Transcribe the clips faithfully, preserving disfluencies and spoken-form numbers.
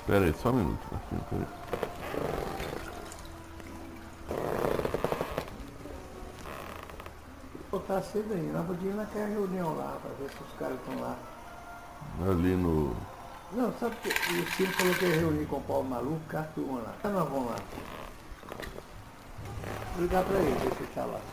Espera aí, só um minuto, Marquinhos, peraí. Pô, tá cedo aí, nós podíamos ir naquela reunião lá, pra ver se os caras estão lá. Ali no... Não, sabe que o Ciro falou que ia reunir com o Paulo Maluco, com a turma lá. Então nós vamos lá. Vou ligar pra ele, ver se ele tá lá.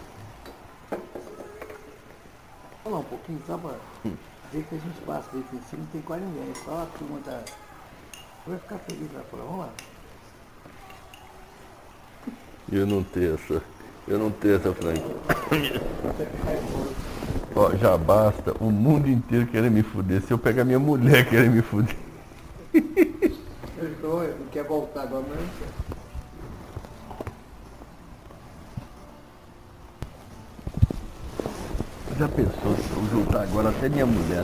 Falar um pouquinho, só pra ver que a gente passa ali em cima, não tem quase ninguém, só a turma tá... Vai ficar feliz lá fora, vamos lá. Eu não tenho essa... Eu não tenho essa franquia. Ó, já basta o mundo inteiro querer me fuder. Se eu pegar minha mulher querer me fuder. Ele falou, não quer voltar agora, mas não quer. Já pensou se eu juntar agora até minha mulher? A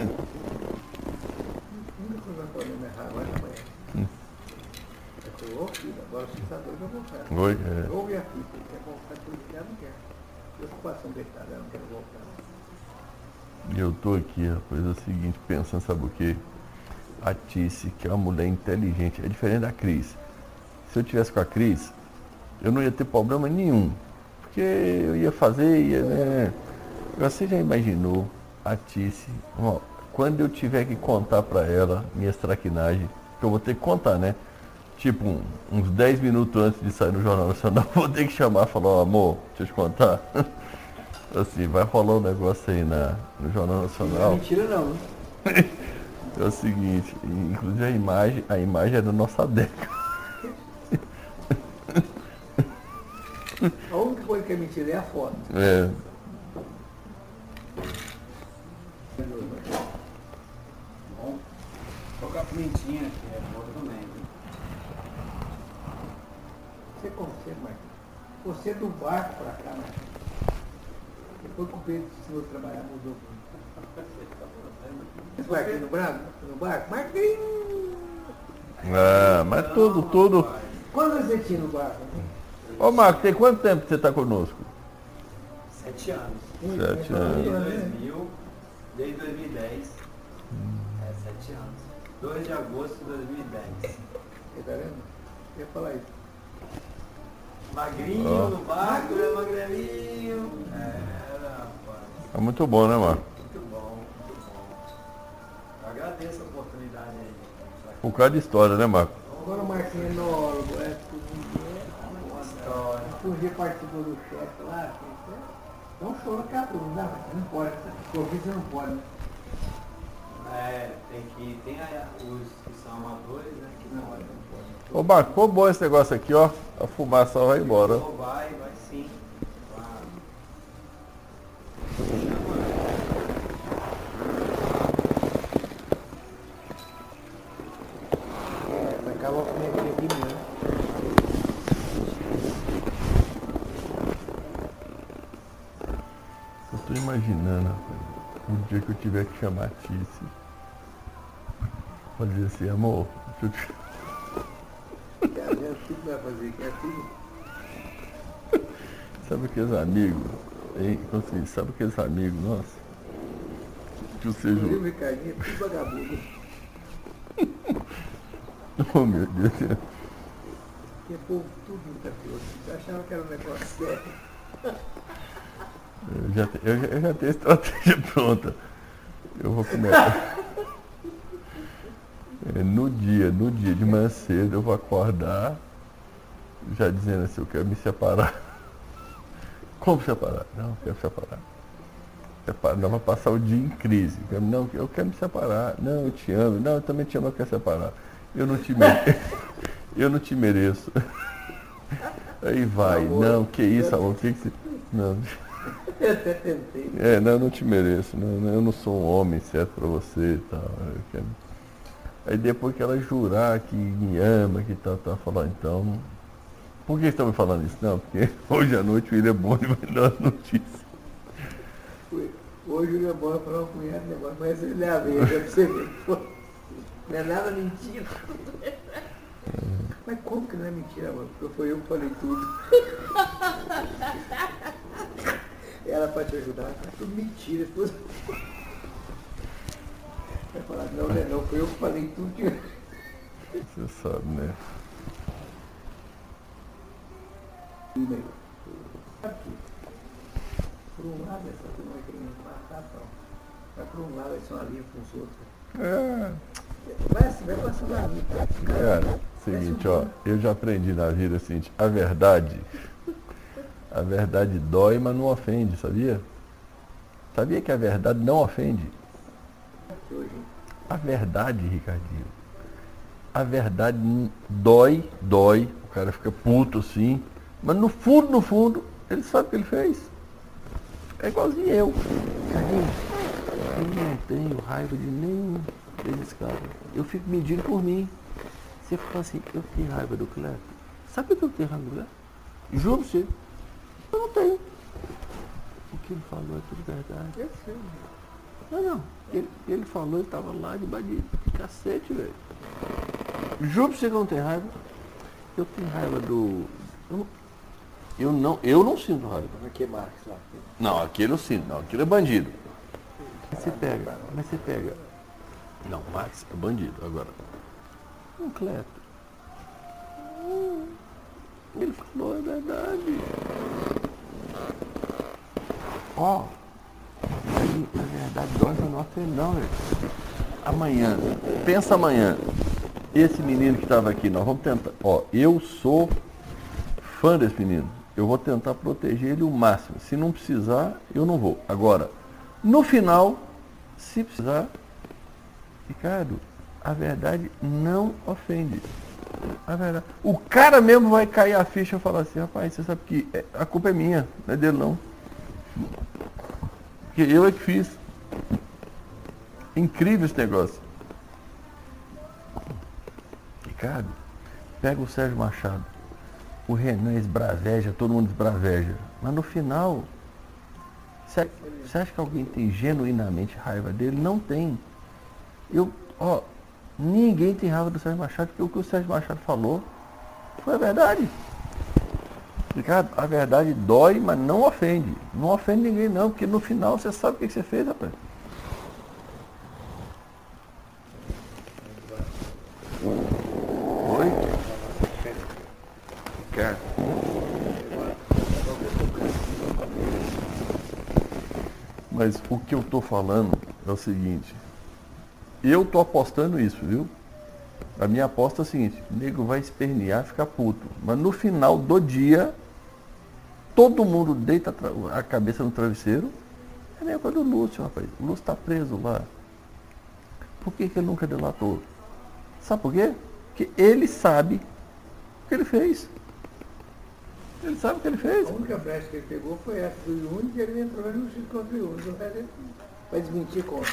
única coisa que nós podemos errar agora é amanhã. Hum. Eu falei, ô filho, agora você está doido, eu vou voltar. Oi, é. Ouve a filha, ele quer voltar, tudo que ela não quer. Preocupação deitada, ela não quer voltar. E eu tô aqui, rapaz, é o seguinte, pensando, sabe o quê? A Tice, que é uma mulher inteligente, é diferente da Cris. Se eu tivesse com a Cris, eu não ia ter problema nenhum. Porque eu ia fazer, ia, né? Você já imaginou a Tice, ó, quando eu tiver que contar pra ela minhas traquinagens, que eu vou ter que contar, né? Tipo, um, uns dez minutos antes de sair no Jornal Nacional, vou ter que chamar e falar, ó, amor, deixa eu te contar. Assim, vai rolar um negócio aí na, no Jornal Nacional. Não é mentira não, né? É o seguinte, inclusive a imagem, a imagem é da nossa década. A única coisa que é mentira é a foto. É. Bom, tocar a pimentinha, que é boa também. Você consegue, Marquinhos? Você é do barco pra cá, Marquinhos. Depois que o Pedro ensinou a trabalhar, mudou muito. Esse Marquinhos no barco? No barco? Marquinhos! Ah, mas tudo, tudo. Quando você tinha no barco? Ô Marco, tem quanto tempo que você está conosco? Sete anos. Sete Desde anos. dois mil, desde dois mil e dez. É, sete anos. dois de agosto de dois mil e dez. Você tá vendo? Eu ia falar isso. Magrinho Ó. no barco, né, magrelinho. É, rapaz. É muito bom, né, Marco? Muito bom, muito bom. Eu agradeço a oportunidade aí. Um bocado de história, né, Marco? Agora o Marquinhos é enólogo, é tudo. História. Um dia participou do chefe lá, dá um choro que abre, não dá, não pode. Por que você não pode, né? É, tem que. Tem a- os que são amadores, né? Que não olham. Ô Marco, ficou bom esse negócio aqui, ó. A fumaça vai embora. Vai, vai sim. Claro. Vai acabar com minha aqui mesmo. Eu tô imaginando, rapaz, o dia que eu tiver que chamar a Tice. Pode dizer assim, amor, deixa eu te... Cara, o que vai fazer? Que é tudo. Sabe aqueles amigos, hein? Assim, sabe aqueles amigos, nossa, que você Inclusive o juro. Ricardinho é tudo vagabundo. Oh meu Deus do céu. Que é povo tudo muita coisa. Eu achava que era um negócio sério. Eu já, te- eu, já, eu já tenho a estratégia pronta. Eu vou começar. É, no dia, no dia de manhã cedo eu vou acordar já dizendo assim, eu quero me separar. Como separar? Não, eu quero separar. Separa- Não, vai passar o dia em crise. Eu, Não, eu quero me separar. Não, eu te amo. Não, eu também te amo, eu quero separar. Eu não te mereço. Eu não te mereço. Aí vai, não, que isso, amor, que que você... Não, Eu até tentei. é, não, eu não te mereço, não, não, eu não sou um homem certo pra você e tal. eu quero- Aí depois que ela jurar que me ama, que tal, tal, falar, então, por que você está me falando isso? Não, porque hoje à noite o William Bonner vai dar as notícias. Hoje o William Bonner falou com ele negócio, mas ele é a vez, pra você ver. Pô, não é nada mentira. Mas como que não é mentira, mano? Porque foi eu que falei tudo. Era pra te ajudar, mas tudo mentira. Tudo... Vai falar, não, não é não, foi eu que falei tudo. Que... Você sabe, né? Por um lado, essa turma vai querer matar, pão. Mas por um lado, vai ser uma linha com os outros. É, Vai assim, vai passando a vida. cara, seguinte, ó, eu já aprendi na vida o seguinte, a verdade, a verdade dói, mas não ofende, sabia? Sabia que a verdade não ofende? A verdade, Ricardinho, a verdade dói, dói, o cara fica puto assim, mas no fundo, no fundo, ele sabe o que ele fez. É igualzinho eu. Ricardinho, eu não tenho raiva de nenhum desses caras. Eu fico medindo por mim. Você fala assim, eu tenho raiva do Cleto. Sabe por que eu tenho raiva do Cleto? Juro pra você. Eu não tenho. O que ele falou é tudo verdade. Eu sei. Não, não. Ele, ele falou, ele tava lá de bandido. Cacete, velho. Juro pra você que eu não tenho raiva. Eu tenho raiva do... Eu não, eu não, eu não sinto raiva. Mas que Marx lá? Não, aquele eu sinto. Não, aquele é bandido. Mas você pega, mas você pega. Não, Max é bandido. Agora, um Cleto. Hum, ele falou a verdade. Ó, aí a verdade dói pra não ofender, não, velho. Amanhã, pensa amanhã. Esse menino que estava aqui, nós vamos tentar. Ó, eu sou fã desse menino. Eu vou tentar proteger ele o máximo. Se não precisar, eu não vou. Agora, no final, se precisar, Ricardo, a verdade não ofende. A verdade. O cara mesmo vai cair a ficha e falar assim, rapaz, você sabe que a culpa é minha, não é dele não. Porque eu é que fiz. Incrível esse negócio. Ricardo, pega o Sérgio Machado. O Renan esbraveja, todo mundo esbraveja. Mas no final, você acha que alguém tem genuinamente raiva dele? Não tem. Eu, ó, ninguém tem raiva do Sérgio Machado, porque o que o Sérgio Machado falou foi a verdade. Ricardo, a verdade dói, mas não ofende. Não ofende ninguém não, porque no final você sabe o que você fez, rapaz. Oi? Ricardo. Mas o que eu tô falando é o seguinte. Eu tô apostando isso, viu? A minha aposta é a seguinte, o nego vai espernear e ficar puto. Mas no final do dia, todo mundo deita a cabeça no travesseiro. É a mesma coisa do Lúcio, rapaz. O Lúcio tá preso lá. Por que que ele nunca delatou? Sabe por quê? Porque ele sabe o que ele fez. Ele sabe o que ele fez. A única brecha que ele pegou foi essa do Iune, que ele entrou no justiça contra o Iune. O resto ele vai desmentir contra.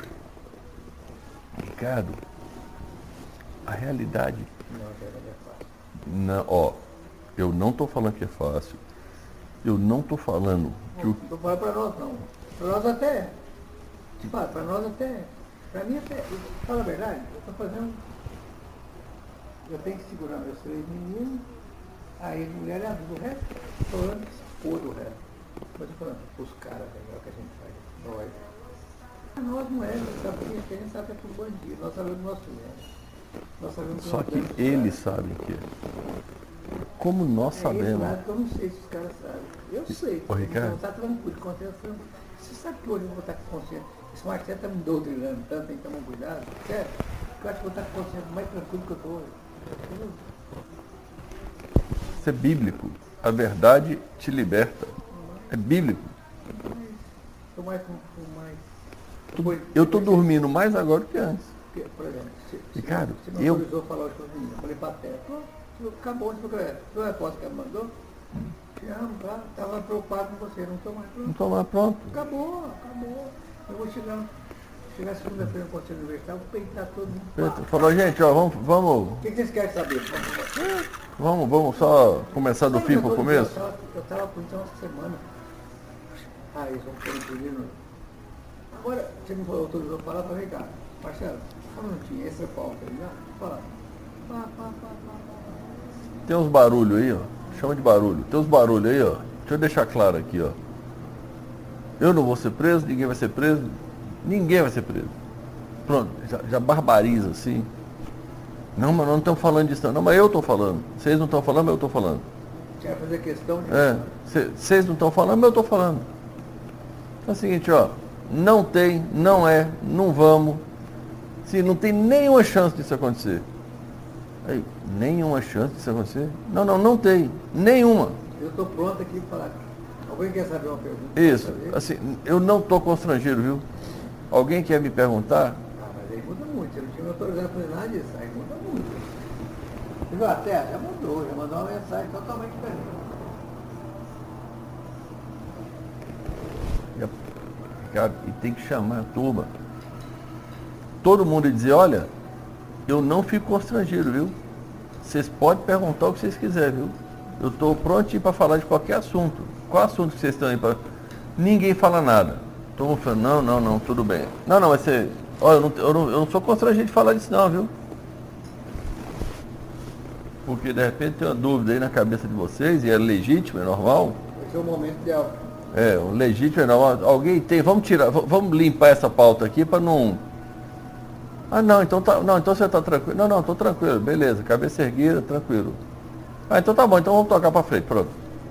Ricardo, a realidade... Não, a verdade é fácil. Não, ó, eu não estou falando que é fácil. Eu não estou falando que Não o... estou falando para nós não. Para nós até é. Para nós até é. Para mim até é. Fala a verdade, eu estou fazendo... Eu tenho que segurar meus três meninos, aí as mulheres adultas, o resto, estou falando que se foda o resto. Mas estou falando, os caras, é o que a gente faz. Nós. Nós não é, nós sabemos que a gente sabe que é tudo bandido, nós sabemos o nosso erro. Nós sabemos Só nós que temos eles os sabem que é. Como nós É esse sabemos. lado que eu não sei se os caras sabem. Eu sei. Ô, Ricardo. Então, tá tranquilo, consciência tranquilo. Você sabe que hoje eu vou estar com consciência. Esse Marcelo está me doutrinando tanto, tem que tomar cuidado. Sério. Eu acho que eu vou estar com consciência mais tranquilo que eu estou hoje. Entendeu? Isso é bíblico. A verdade te liberta. É bíblico. Estou mais com mais. Tudo- Eu estou dormindo mais agora do que antes. Porque, por exemplo, se, Ricardo, se me eu- autorizou a falar hoje com as meninas, eu falei para a terra, pô, acabou, você falou, foi a resposta que ela mandou? Te amo, tá? Estava preocupado com você, não estou mais Não pronto. estou lá pronto. Acabou, acabou. Eu vou chegar, chegar segunda-feira no Conselho Universitário, vou peitar todo mundo. Preto, Falou, gente, ó, vamos, vamos, O que, que vocês querem saber? Vamos, vamos, vamos só começar do Sabe, fim eu para o tô- começo? Eu estava por isso uma semana. Ah, eles vão querer pedir no... Agora, você me falou, autorizou a falar para Ricardo. Marcelo, só um minutinho, esse é o pau, tá ligado? Fala. Pá, pá, pá, pá, pá. Tem uns barulhos aí, ó. Chama de barulho. Tem uns barulhos aí, ó. Deixa eu deixar claro aqui, ó. Eu não vou ser preso, ninguém vai ser preso. Ninguém vai ser preso. Pronto, já, já barbariza assim. Não, mas nós não estamos falando disso não. Não, mas eu estou falando. Vocês não estão falando, mas eu estou falando. Quer fazer questão de... É, vocês não estão falando, mas eu estou falando. É o seguinte, ó, não tem, não é, não vamos. Sim, não tem nenhuma chance disso acontecer. Aí, nenhuma chance disso acontecer? Não, não, não tem. Nenhuma. Eu estou pronto aqui para falar. Alguém quer saber uma pergunta? Isso, assim, eu não estou constrangido, viu? Alguém quer me perguntar? Ah, mas aí muda muito. Eu não tinha me autorizado para fazer nada disso. Aí muda muito. Você viu a Terra? Já mudou, já mandou uma mensagem totalmente diferente. Cara, e tem que chamar a turma. Todo mundo dizer, olha, eu não fico constrangido, viu? Vocês podem perguntar o que vocês quiserem, viu? Eu estou prontinho para falar de qualquer assunto. Qual assunto que vocês estão aí para... Ninguém fala nada. Todo mundo falando, não, não, não, tudo bem. Não, não, vai ser... Olha, eu não, eu não, eu não sou constrangido de falar disso não, viu? Porque de repente tem uma dúvida aí na cabeça de vocês, e é legítimo, é normal. Esse é o momento ideal. É, o legítimo é normal. Alguém tem, vamos tirar, vamos limpar essa pauta aqui para não... Ah, não, então tá, não, então você está tranquilo. Não, não, estou tranquilo, beleza, cabeça erguida, tranquilo. Ah, então tá bom, então vamos tocar para frente, pronto.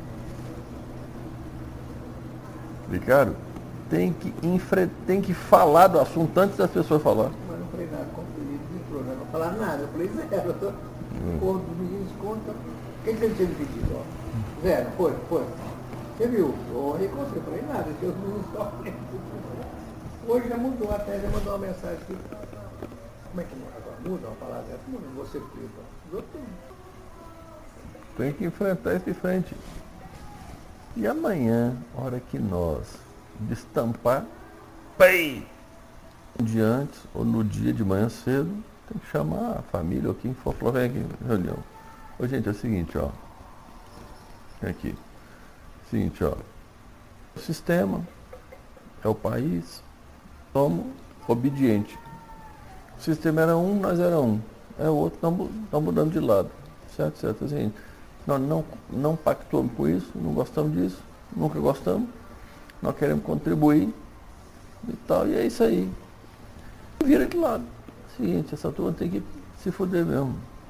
Ricardo, tem que, infre... tem que falar do assunto antes das pessoas falar. Mas não falei nada, como ele entrou, não vou falar nada, eu falei zero. Eu tô... hum. Porra, dos meninos conta. O que você tinha me pedido? Ó? Zero, foi, foi. Você viu? Eu reconheci, eu falei nada, que os meninos só. Hoje já mudou, até já mandou uma mensagem aqui. Como é que agora muda uma palavra dessa? Muda, você fez, mudou tudo. Tem que enfrentar isso de frente. E amanhã, hora que nós destampar, pai, um dia antes ou no dia de manhã cedo, tem que chamar a família ou quem for, falar, vem aqui, reunião. Ô gente, é o seguinte, ó. Vem aqui. Seguinte, ó. O sistema é o país, somos obedientes. O sistema era um, nós era um. É o outro, estamos mudando de lado. Certo, certo, assim. Nós não, não pactuamos com isso, não gostamos disso, nunca gostamos. Nós queremos contribuir e tal, e é isso aí. Vira de lado. Seguinte, essa turma tem que se fuder mesmo.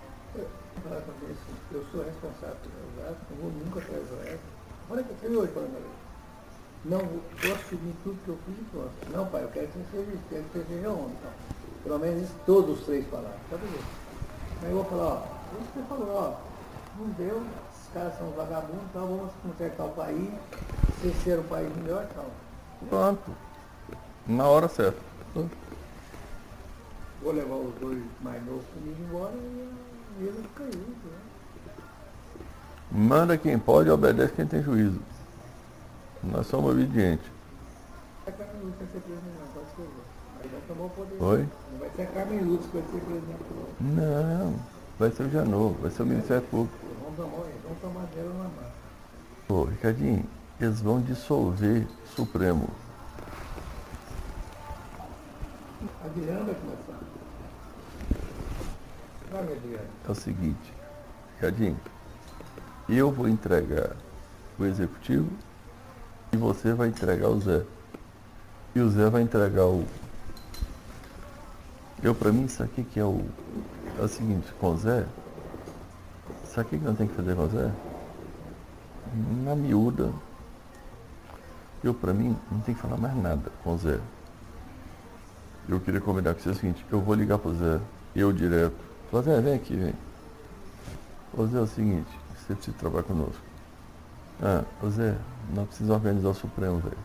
Eu sou responsável pelo gasto, não vou nunca atrás do resto. Olha que você viu hoje falando ali. Não, vou assumir tudo que eu fiz e pronto. Não, pai, eu quero que você seja, quero que você seja homem. Então. Pelo menos isso, todos os três falaram. Tá beleza. Aí eu vou falar, ó, você falou, ó. Não deu, os caras são vagabundos, então vamos consertar o país, se ser um país melhor, tal. Pronto. Na hora certa. Vou levar os dois mais novos comigo embora e ele fica aí. Né? Manda quem pode e obedece quem tem juízo. Nós somos obedientes. A Carmen Lúcia vai ser presidente, não, pode escrever. Aí vai tomar o poder. Oi? Não vai ser a Carmen Lúcia que vai ser presidente. Não, vai ser o Janot, vai ser o Ministério Público. Vamos tomar, vamos tomar dela na mão. Ô, Ricardinho, eles vão dissolver o Supremo. A Adriana vai começar. Vai, minha Adriana. É o seguinte, Ricardinho, eu vou entregar o Executivo e você vai entregar o Zé. E o Zé vai entregar o... Eu, pra mim, sabe o que é o... É o seguinte, com o Zé, sabe o que nós temos que fazer com o Zé? Na miúda, eu, pra mim, não tem que falar mais nada com o Zé. Eu queria combinar com você o seguinte, eu vou ligar pro Zé, eu direto. Falar, Zé, vem aqui, vem. Ô Zé, é o seguinte, você precisa trabalhar conosco. Ah, ô Zé, nós precisamos organizar o Supremo, velho.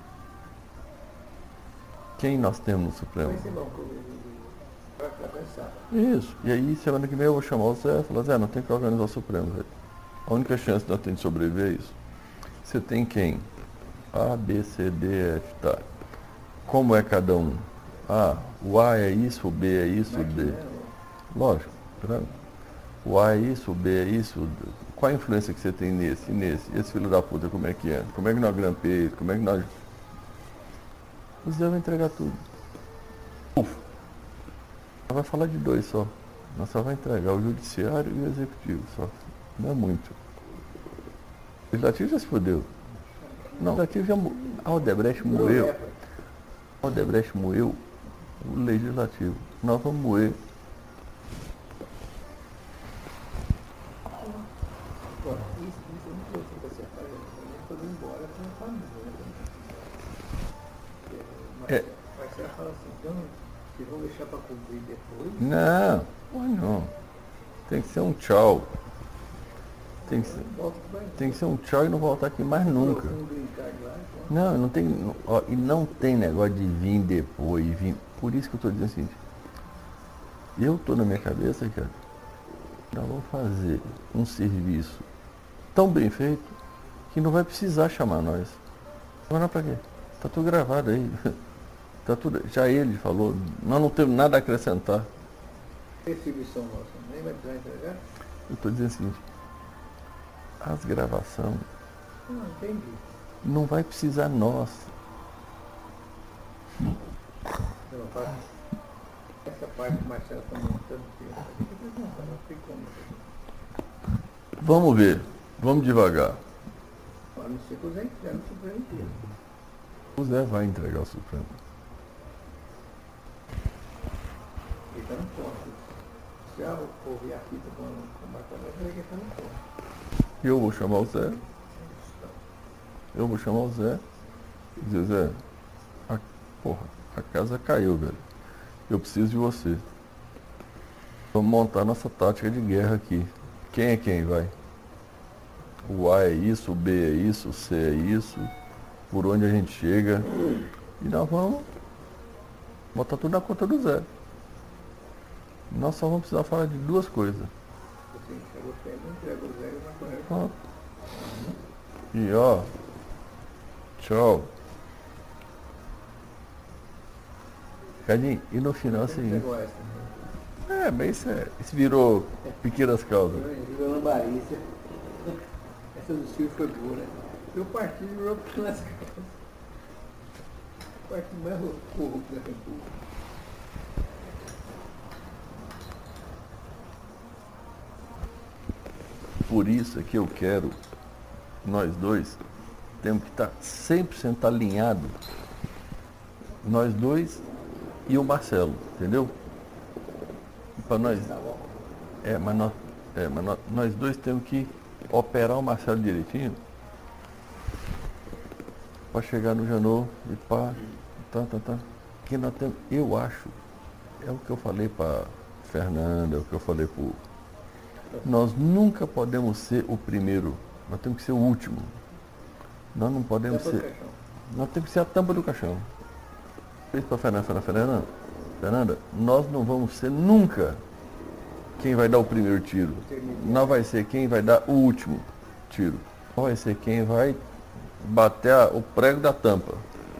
Quem nós temos no Supremo? Vai ser bom, para pensar. Isso. E aí, semana que vem eu vou chamar o Zé e falar, Zé, não tem que organizar o Supremo, velho. A única chance de nós termos de sobreviver é isso. Você tem quem? A, B, C, D, F, tá. Como é cada um? Ah, o A é isso, o B é isso, o D. Lógico, tá? O A é isso, o B é isso. Qual a influência que você tem nesse e nesse? Esse filho da puta, como é que é? Como é que nós grampeamos? Como é que nós... O Zé vai entregar tudo. Uf. Nós vai falar de dois só. Nós só vai entregar o judiciário e o executivo só. Não é muito. O legislativo já se fodeu. Não, o legislativo já morreu. A Odebrecht morreu. A Odebrecht morreu. O legislativo. Nós vamos moer família. Né? É. Mas você fala assim, então, vocês vão deixar para cumprir depois? Não, mas não. Tem que ser um tchau. Tem que ser, tem que ser um tchau e não voltar aqui mais nunca. Não, não tem. Ó, e não tem negócio de vir depois, vir. Por isso que eu estou dizendo assim. Eu estou na minha cabeça, cara, nós vamos fazer um serviço tão bem feito que não vai precisar chamar nós. Mas não para quê? Está tudo gravado aí. Tá tudo, já ele falou, nós não temos nada a acrescentar. Distribuição nossa, nem vai precisar entregar? Eu estou dizendo o seguinte, as gravações Não, entendi. não vai precisar nós. Não, tá. Essa parte que o Marcelo está montando, não tem como. Vamos ver, vamos devagar. A não ser que o Zé entregue o Supremo inteiro. O Zé vai entregar o Supremo. Ele está no ponto. Se eu ouvir a fita com o Marcelo, ele está no ponto. Eu vou chamar o Zé. Eu vou chamar o Zé. E dizer, Zé, a, porra, a casa caiu, velho. Eu preciso de você. Vamos montar nossa tática de guerra aqui. Quem é quem, vai? O A é isso, o B é isso, o C é isso. Por onde a gente chega. E nós vamos botar tudo na conta do Zé. Nós só vamos precisar falar de duas coisas. Você entrega o Zé, não entrega o Zé, eu não conheço. Pronto. E ó, tchau. Cadinho, e no final é o seguinte. É, mas isso, é, isso virou pequenas causas. Virou lambarícia. Essa do Silvio foi boa, né? Meu partido virou pequenas causas. O partido mais corrupto da República. Por isso é que eu quero, nós dois, temos que estar cem por cento alinhados. Nós dois e o Marcelo, entendeu? Para nós. É, mas, nós, é, mas nós, nós dois temos que operar o Marcelo direitinho para chegar no Janot e pá, tá, tá, tá. Que nós temos, eu acho, é o que eu falei para Fernanda, é o que eu falei para nós nunca podemos ser o primeiro, nós temos que ser o último. Nós não podemos ser. Nós temos que ser a tampa do caixão. Fez para Fernanda, Fernanda, Fernanda, Fernanda, nós não vamos ser nunca quem vai dar o primeiro tiro. Não vai ser quem vai dar o último tiro. Não vai ser quem vai bater a, o prego da tampa.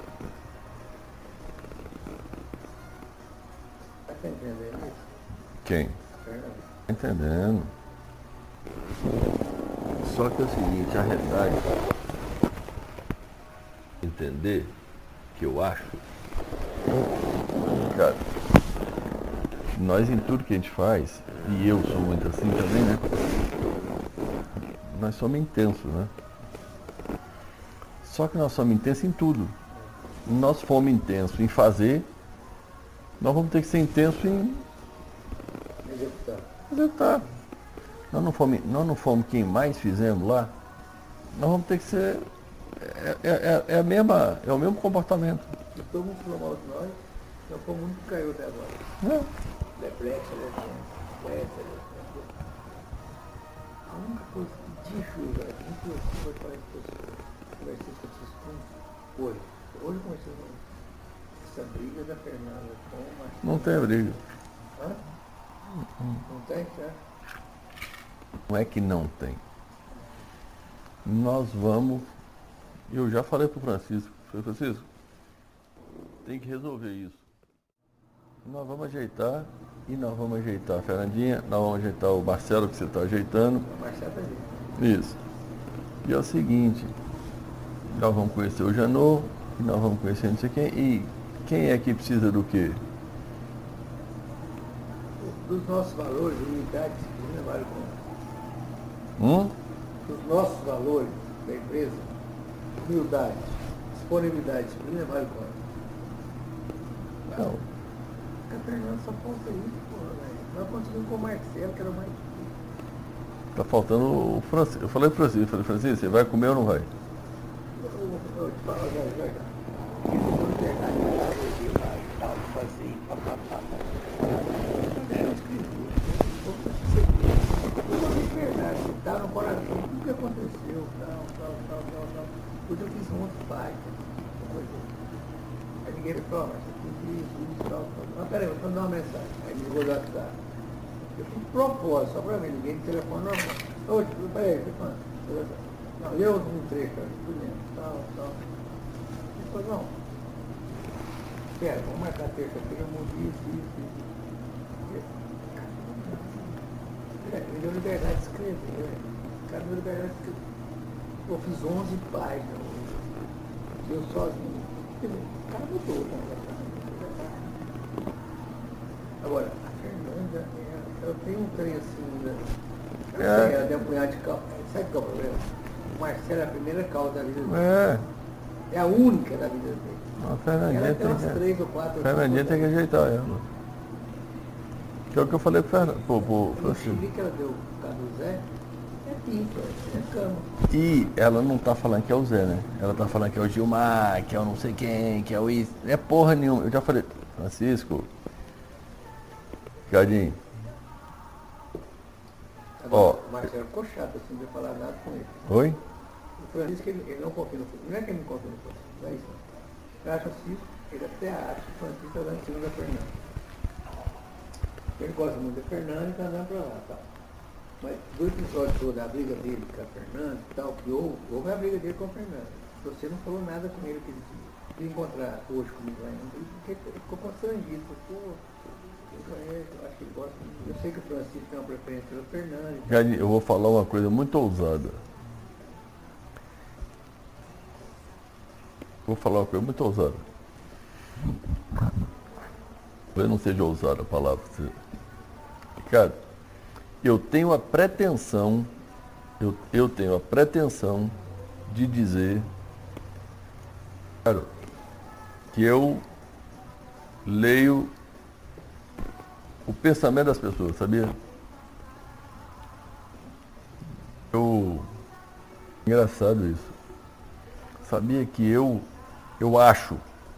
Está entendendo isso? Quem? Está entendendo. Só que é o seguinte, a realidade, entender que eu acho, cara, nós em tudo que a gente faz, e eu sou muito assim também, né? Nós somos intensos, né? Só que nós somos intensos em tudo. Nós fomos intensos em fazer, nós vamos ter que ser intensos em Executar. executar. Nós não fomos, nós não fomos quem mais fizemos lá, nós vamos ter que ser. É, é, é, a mesma, é o mesmo comportamento. Se todo mundo falou mal de nós, nós fomos muito que caiu até agora. Não. Leplex, Leplex, a única coisa que de chuva, muito foi para as pessoas, conversei com esses pontos, hoje. Hoje eu comecei com essa briga da Fernanda com o Marcelo. Não tem briga. Hã? Não tem, certo? Não é que não tem. Nós vamos. Eu já falei para o Francisco. Falei, Francisco, tem que resolver isso. Nós vamos ajeitar e nós vamos ajeitar a Fernandinha, nós vamos ajeitar o Marcelo que você está ajeitando. O Marcelo está ajeitando. Isso. E é o seguinte, nós vamos conhecer o Janot, e nós vamos conhecer não sei quem, e quem é que precisa do quê? Dos nossos valores, unidade, disciplina, vale conta. Hum? Dos nossos valores da empresa, humildade, disponibilidade, disciplina, vale conta. Não. A Fernanda só falta isso, porra, velho. Nós conseguimos com o Marcelo, que era o mais difícil. Tá faltando o Francisco. Eu falei pro Francisco, falei, Francisco, você vai comer ou não vai? O, fala, olha, olha, isso é verdade, eu tal, fazer, papapá. É uma escritura, tudo é verdade, tá no coração, tudo que aconteceu, tal, tal, tal, tal, tal. Hoje eu fiz um outro pai, aí ninguém me fala, mas eu fiz isso, isso, tal, tal. Mas peraí, vou mandar uma mensagem, aí me ligou do WhatsApp. Eu fiz propósito, só pra mim, ninguém me telefone normal. Hoje, peraí, telefone. Não, eu um trecho, tudo bem, tal, tal. Depois, não. Espera, vamos marcar terça-feira, eu mudo isso, isso, isso. É, me deu liberdade de escrever, o cara me deu liberdade de escrever. Eu fiz onze páginas, eu sozinho. O cara mudou, né? Agora, a Fernanda, eu tenho um trem assim, né? Eu É. sei, ela tem um punhado de causa. Sabe qual é o problema? O Marcelo é a primeira causa da vida dele. É. É a única da vida dele. A Fernandinha Ela tem tem umas que, três ou quatro. Fernandinha tem que ajeitar ela. Que é o que eu falei pro Fernando. Pô, pô, O Francisco. chili que ela deu por causa do Zé é pipa, é cama. E ela não tá falando que é o Zé, né? Ela tá falando que é o Gilmar, que é o não sei quem, que é o isso. Não é porra nenhuma. Eu já falei, Francisco, Ricardinho, ó. O Marcelo ficou chato assim, não ia falar nada com ele. Oi? O Francisco, ele, ele não confia no Francisco. Não é que ele não confia no Francisco, não é isso. Eu acho assim, ele até acha que o Francisco está dando em cima da Fernanda. Ele gosta muito da Fernanda e está andando para lá, tá? Mas do episódio todo, da briga dele com a Fernanda e tal, que houve, houve a briga dele com a Fernanda. Você não falou nada com ele que ele queria encontrar hoje comigo lá, ele ficou constrangido. Pô, eu conheço, eu acho que ele gosta muito. Eu sei que o Francisco tem uma preferência pela Fernanda. Ricardinho, eu vou falar uma coisa muito ousada. Vou falar uma coisa muito ousada. Talvez não seja ousada a palavra. Ricardo, eu tenho a pretensão, eu, eu tenho a pretensão de dizer, cara, que eu leio o pensamento das pessoas, sabia? Eu, engraçado isso. Sabia que eu, eu acho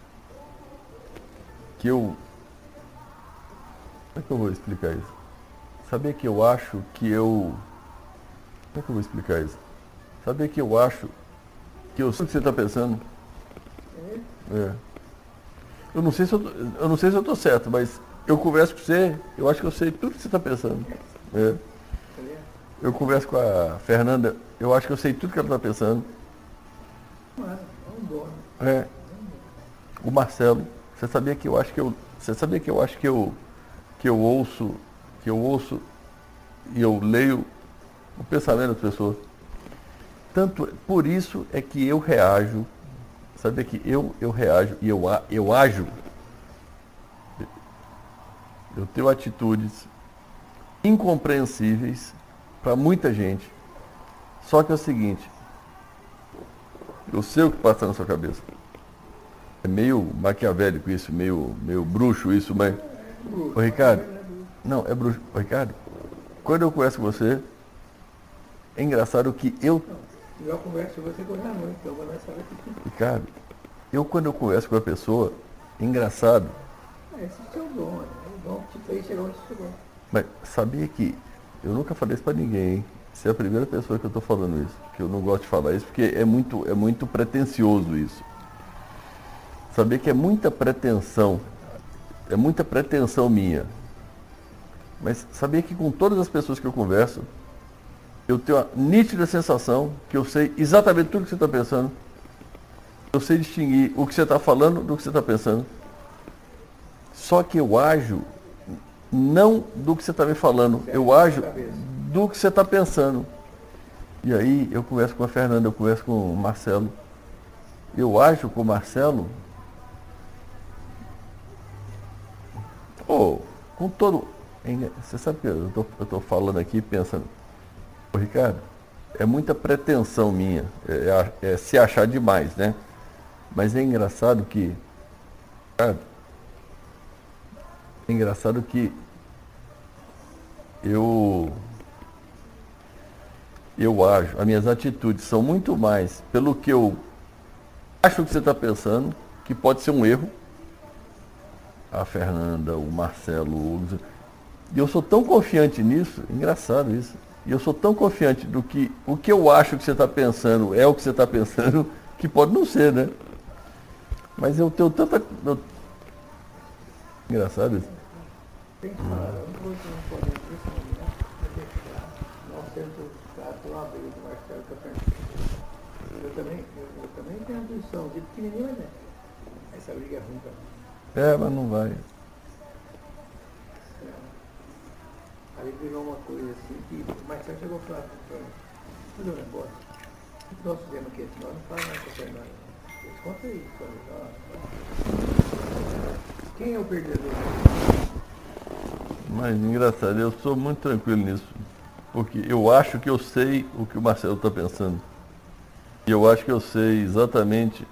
que eu, como é que eu vou explicar isso? Sabia que eu acho que eu, como é que eu vou explicar isso? Sabia que eu acho que eu sei o que você está pensando? É. Eu não sei se eu, tô- eu não sei se eu estou certo, mas eu converso com você, eu acho que eu sei tudo que você está pensando. É. Eu converso com a Fernanda, eu acho que eu sei tudo que ela está pensando. Mano, é um dono. É. O Marcelo, você sabia que eu acho que eu, você sabia que eu acho que eu, que eu ouço, que eu ouço e eu leio o pensamento das pessoas. Tanto, por isso é que eu reajo, sabia que eu, eu reajo e eu, a- eu ajo, eu tenho atitudes incompreensíveis para muita gente. Só que é o seguinte, eu sei o que passa na sua cabeça. É meio maquiavélico isso, meio, meio bruxo isso, mas... Ô Ricardo, não, é bruxo. Ô Ricardo, quando eu converso com você, é engraçado que eu... Eu converso com você hoje à noite, então eu vou nessa hora que Ricardo, eu quando eu converso com a pessoa, é engraçado, esse é o seu dom, né? O dom que te fez chegar onde chegou. mas sabia que eu nunca falei isso pra ninguém, hein? Você é a primeira pessoa que eu tô falando isso, que eu não gosto de falar isso, porque é muito, é muito pretensioso isso. Sabia que é muita pretensão, é muita pretensão minha. Mas sabia que com todas as pessoas que eu converso, eu tenho a nítida sensação que eu sei exatamente tudo que você está pensando. Eu sei distinguir o que você está falando do que você está pensando. Só que eu ajo não do que você está me falando, eu ajo do que você está pensando. E aí eu converso com a Fernanda, eu converso com o Marcelo. Eu ajo com o Marcelo, oh, com todo... Você sabe que eu tô, eu tô falando aqui pensando, ô Ricardo, é muita pretensão minha, é, é, é se achar demais, né? Mas é engraçado que, cara, é engraçado que eu, eu ajo, as minhas atitudes são muito mais pelo que eu acho que você está pensando que pode ser um erro. A Fernanda, o Marcelo, o... e eu sou tão confiante nisso, engraçado isso, e eu sou tão confiante do que o que eu acho que você está pensando é o que você está pensando, que pode não ser, né? Mas eu tenho tanta... Eu... Engraçado isso. Tem que falar, eu não vou não poder nesse momento, é deixar nós temos ficado pela briga do Marcelo que eu pensei. Eu também, eu, eu também tenho a intuição de pequenininho, mas é. Essa briga é ruim pra mim. É, mas não vai. Aí virou uma coisa assim que o Marcelo chegou a falar para mim, fazer um negócio. O que nós fizemos aqui? Nós não falamos mais com a Fernanda. Conta aí, quem é o perdedor? Mas engraçado, eu sou muito tranquilo nisso. Porque eu acho que eu sei o que o Marcelo está pensando. E eu acho que eu sei exatamente.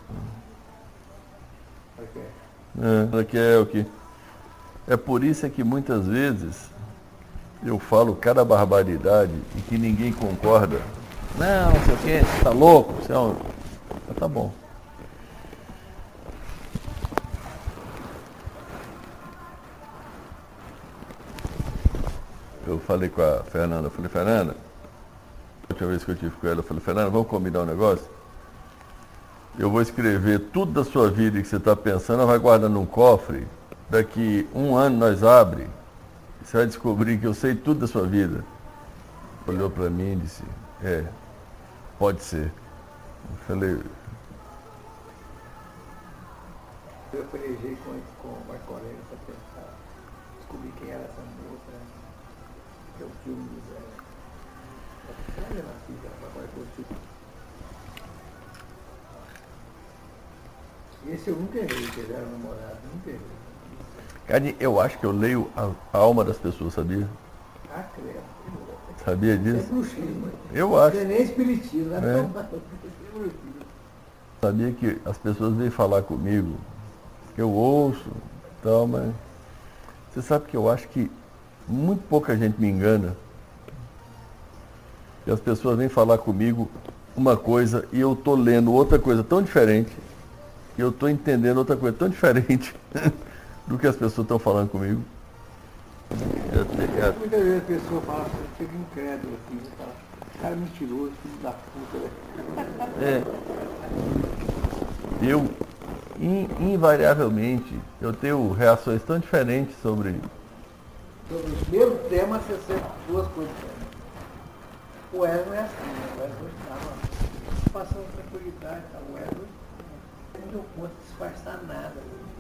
É, que é o que. É por isso é que muitas vezes eu falo cada barbaridade e que ninguém concorda. Não, não sei o quê, você tá louco? Você é um... ah, tá bom. Eu falei com a Fernanda, eu falei, Fernanda, a última vez que eu tive com ela, eu falei, Fernanda, vamos combinar um negócio? Eu vou escrever tudo da sua vida que você está pensando, vai guardar num cofre, daqui um ano nós abre, você vai descobrir que eu sei tudo da sua vida. Olhou para mim e disse, é, pode ser. Eu falei... Eu pelejei com, com o Marco Aurélio para tentar descobrir quem era essa moça, né? Que é o filme do Zé. Olha na filha, agora que eu tive. E esse eu nunca errei, que ele era namorado, nunca errei. Cadê? Eu acho que eu leio a, a alma das pessoas, sabia? Ah, credo. Sabia disso? É bruxismo. Eu acho. Não é nem espiritismo, não é É. tão mal. É bruxismo. Sabia que as pessoas vêm falar comigo, que eu ouço e tal, mas você sabe que eu acho que muito pouca gente me engana. E as pessoas vêm falar comigo uma coisa e eu estou lendo outra coisa tão diferente, e eu estou entendendo outra coisa tão diferente do que as pessoas estão falando comigo. Eu te- eu- Muitas vezes a pessoa fala assim, fica incrédulo assim, você fala, cara mentiroso, filho da puta, né? É. Eu, in- invariavelmente, eu tenho reações tão diferentes sobre... Sobre o mesmo tema, você sente duas coisas. O Wesley não é assim, né? O Wesley estava passando tranquilidade, tá? O Wesley não deu conta de disfarçar nada.